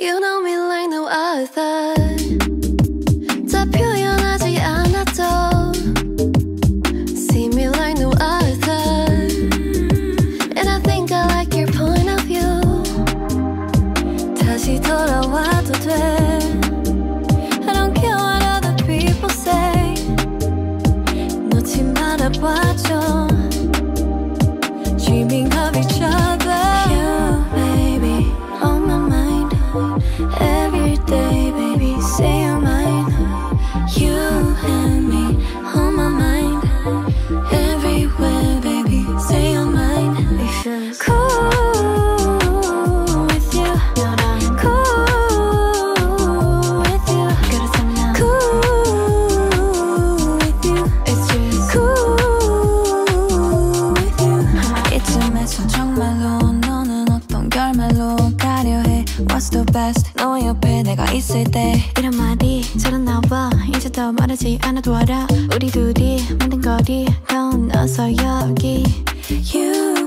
You know me like no other. 다 표현하지 않아도 See me like no other. And I think I like your point of view. 다시 돌아와도 돼. I don't care what other people say. 놓지 말아봐줘. Dreaming of each other. You, baby, on my mind. Every day, baby, say you're mine. You and me, on my mind. Everywhere, baby, say you're mine. It feels cool with you. Cool with you. Cool with you. It's just cool with you. 이쯤에서 정말로 너는 어떤 결말로 가려 해. What's the best? 너의 옆에 내가 있을 때 이런 말이 잘 나와. 이제 더 말하지 않아도 알아. 우리 둘이 만든 거리 넌 어서 여기. You